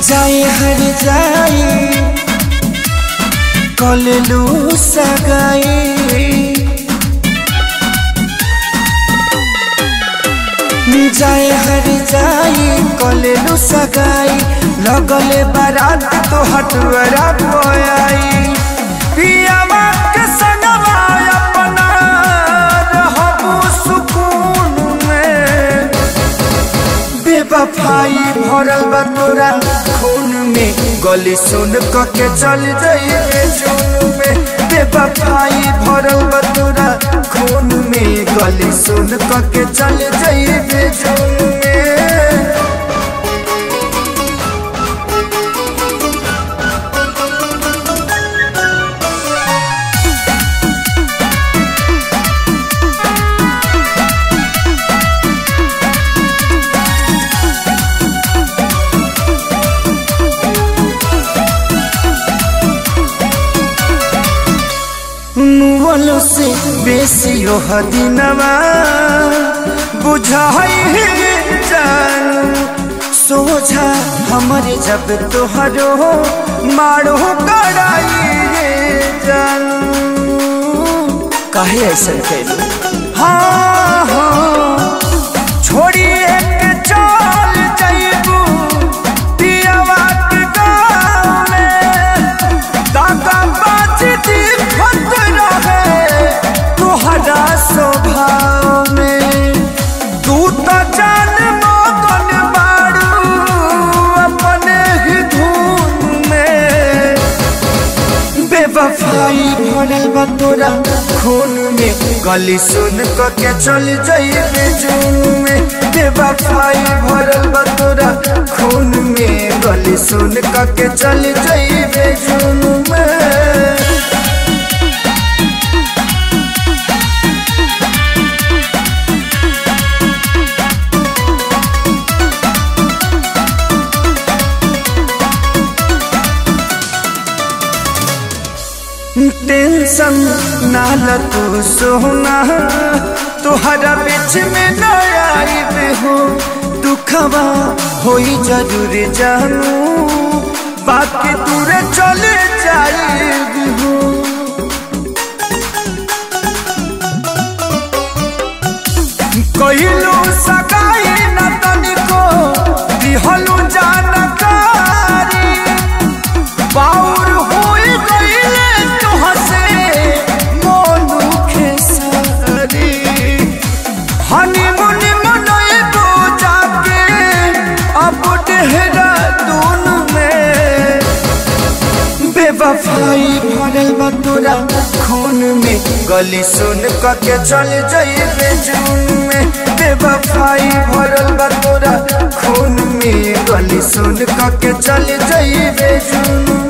जाए हर जाए कललू सगाई जाए हर जाए कललू सगाई लगले बारात तो हटवरा पोयाई पियावा के संगवा अपना रहबू सुकून में बेवफाई भरल बा तोरा खून में गली सुन के चल जाइए जून में बेवफाई भरल बा तोरा खून में गली सुन के चल जाइए जून में। मुवलो से बेसी दिनवा बुझाई जानू सोझा हमारे जब तोहरो मारो कड़ाई जानू काहे ऐसा कैलू हाँ हाँ छोड़िए के चल जाइबू पियावा के गाँव में दागा बाज दी स्वभाव में तू तो जान मगन बारू अपने ही धुन में बेवफाई भरल बा तोरा खून में गली सुन के चल जाइए जून में बेवफाई भरल बा तोरा खून में गली सुन के चल जाइए जून में। टेंशन ना ल तू सोना तोहरा बीच में न आइबे हो दुखवा होई जरूर जानू बाकी दूरे चले जाइबे हो कहिलो सगाई न तनिको दिहलू जानकारी बाउर होई गइले हनीमून मनइबो जाके अब देहरादून में बेवफाई भरल बा तोरा खून में गली सुन के चल जाइए जून में बेवफाई भरल बा तोरा खून में गली सुन के चल जाइए जून।